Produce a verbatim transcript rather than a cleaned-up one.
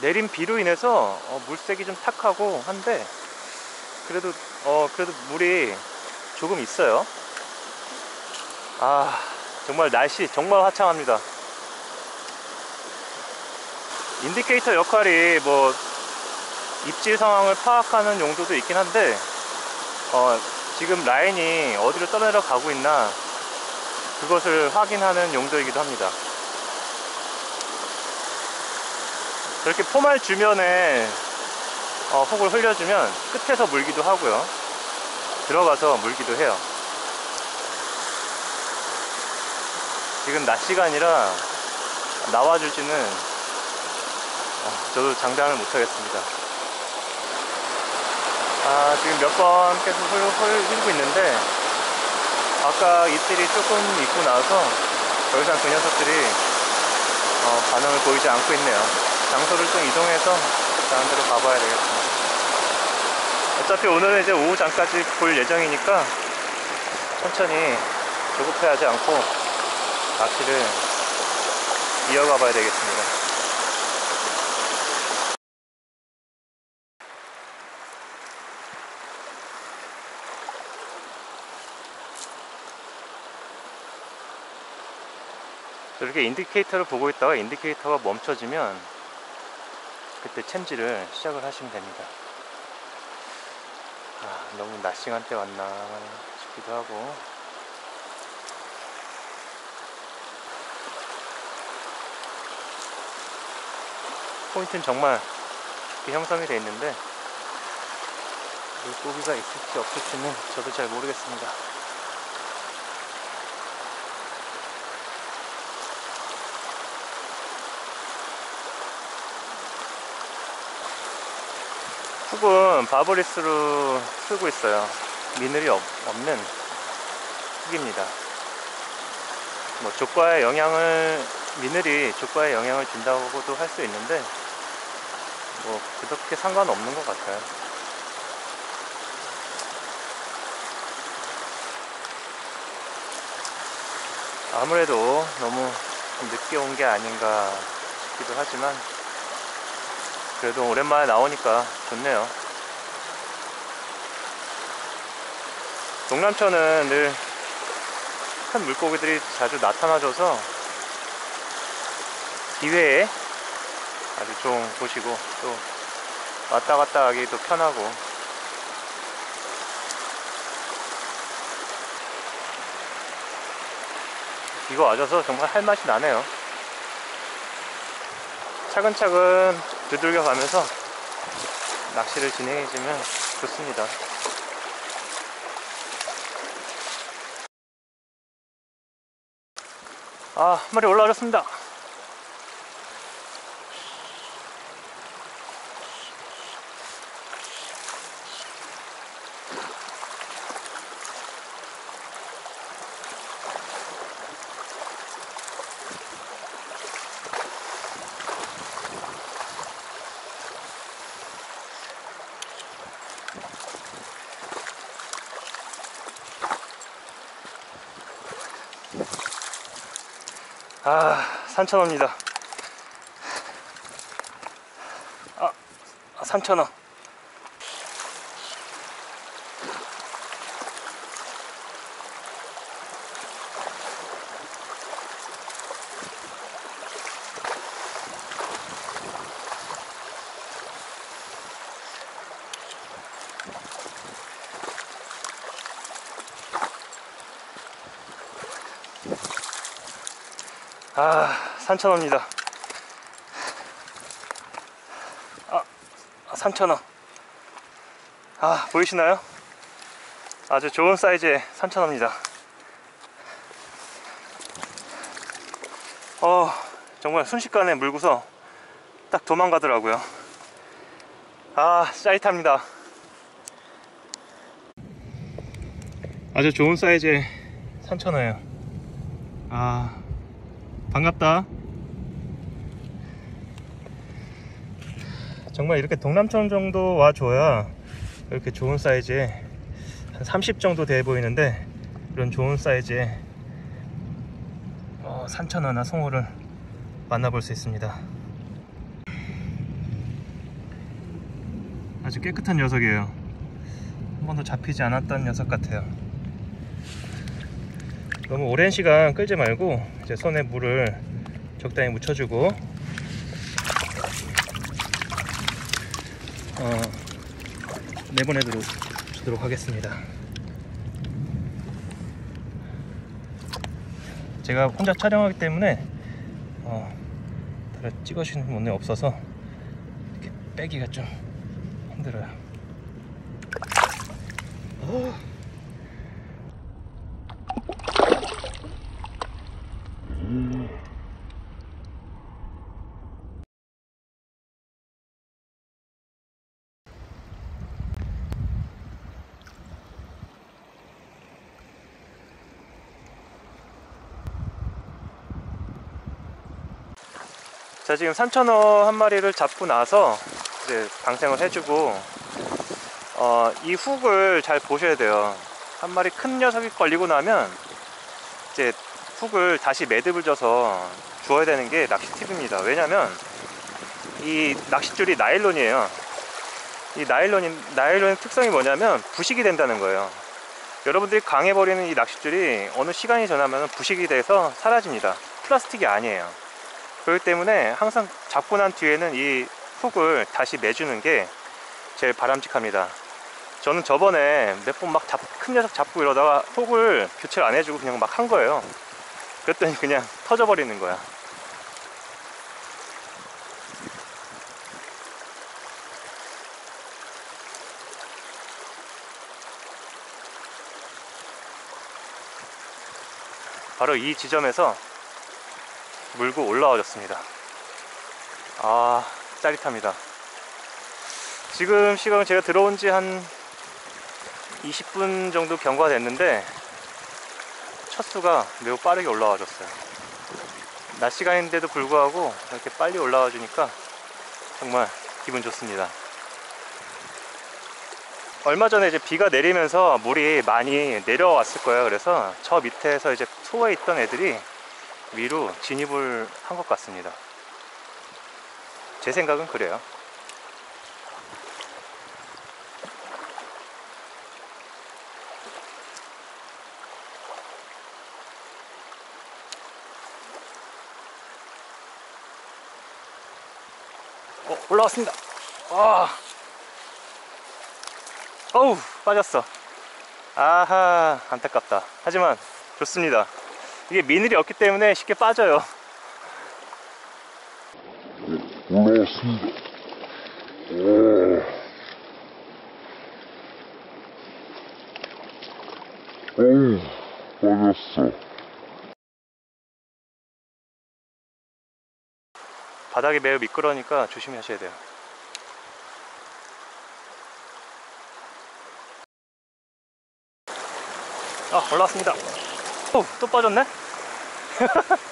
내린 비로 인해서 어, 물색이 좀 탁하고 한데 그래도 어 그래도 물이 조금 있어요. 아 정말 날씨 정말 화창합니다. 인디케이터 역할이 뭐 입질 상황을 파악하는 용도도 있긴 한데 어, 지금 라인이 어디로 떠내려 가고 있나 그것을 확인하는 용도이기도 합니다. 저렇게 포말 주면에 어, 훅을 흘려주면 끝에서 물기도 하고요, 들어가서 물기도 해요. 지금 낮 시간이라 나와줄지는 어, 저도 장담을 못하겠습니다. 아, 지금 몇 번 계속 흘, 흘, 흘리고 있는데 아까 입질이 조금 있고 나서 더 이상 그 녀석들이 어, 반응을 보이지 않고 있네요. 장소를 좀 이동해서 다른 데로 가봐야 되겠습니다. 어차피 오늘은 이제 오후장까지 볼 예정이니까 천천히 조급해하지 않고 낚시를 이어가 봐야 되겠습니다. 이렇게 인디케이터를 보고 있다가 인디케이터가 멈춰지면 그때 챔질을 시작을 하시면 됩니다. 아, 너무 낮 시간대 왔나 싶기도 하고. 포인트는 정말 깊게 형성이 되어 있는데 물고기가 있을지 없을지는 저도 잘 모르겠습니다. 훅은 바브리스로 쓰고 있어요. 미늘이 없, 없는 훅입니다. 뭐 족과의 영향을, 미늘이 족과에 영향을 준다고도 할 수 있는데 뭐 그렇게 상관없는 것 같아요. 아무래도 너무 늦게 온 게 아닌가 싶기도 하지만 그래도 오랜만에 나오니까 좋네요. 동남천은 늘 큰 물고기들이 자주 나타나줘서 기회에 아주 좋은 곳이고 또 왔다 갔다 하기도 편하고. 비가 와줘서 정말 할 맛이 나네요. 차근차근 두들겨 가면서 낚시를 진행해주면 좋습니다. 아, 한 마리 올라오셨습니다. 아, 삼천원입니다. 아, 삼천원. 아, 삼천원입니다. 아, 삼천원. 아, 보이시나요? 아주 좋은 사이즈의 삼천원입니다. 어, 정말 순식간에 물고서 딱 도망가더라고요. 아, 짜릿합니다. 아주 좋은 사이즈의 삼천원이에요. 아, 반갑다. 정말 이렇게 동남천 정도 와줘야 이렇게 좋은 사이즈에 한 삼십 정도 돼 보이는데 이런 좋은 사이즈의 어, 삼천원이나 송어를 만나볼 수 있습니다. 아주 깨끗한 녀석이에요. 한 번도 잡히지 않았던 녀석 같아요. 너무 오랜 시간 끌지 말고 이제 손에 물을 적당히 묻혀주고 어, 내보내도록 주도록 하겠습니다. 제가 혼자 촬영하기 때문에 어, 다른 찍어주시는 분이 없어서 이렇게 빼기가 좀 힘들어요. 어. 음. 자, 지금 산천어 한 마리를 잡고 나서 이제 방생을 해주고 어, 이 훅을 잘 보셔야 돼요. 한 마리 큰 녀석이 걸리고 나면 이제 훅을 다시 매듭을 져서 주어야 되는 게 낚시 팁입니다. 왜냐면 이 낚싯줄이 나일론이에요. 이 나일론이, 나일론의 특성이 뭐냐면 부식이 된다는 거예요. 여러분들이 강해버리는 이 낚싯줄이 어느 시간이 지나면 부식이 돼서 사라집니다. 플라스틱이 아니에요. 그렇기 때문에 항상 잡고 난 뒤에는 이 훅을 다시 매주는 게 제일 바람직합니다. 저는 저번에 몇 번 막 큰 녀석 잡고 이러다가 훅을 교체를 안 해주고 그냥 막 한 거예요. 그랬더니 그냥 터져버리는 거야. 바로 이 지점에서 물고 올라와줬습니다. 아, 짜릿합니다. 지금 시간은 제가 들어온 지 한 이십 분 정도 경과가 됐는데 첫 수가 매우 빠르게 올라와 줬어요. 낮 시간인데도 불구하고 이렇게 빨리 올라와 주니까 정말 기분 좋습니다. 얼마 전에 이제 비가 내리면서 물이 많이 내려왔을 거예요. 그래서 저 밑에서 이제 소에 있던 애들이 위로 진입을 한 것 같습니다. 제 생각은 그래요. 어, 올라왔습니다. 와, 어우, 빠졌어. 아하, 안타깝다. 하지만 좋습니다. 이게 미늘이 없기 때문에 쉽게 빠져요. 올라왔습니다. 오, 어우, 빠졌어. 바닥이 매우 미끄러우니까 조심하셔야 돼요. 아, 올라왔습니다. 오, 또 빠졌네?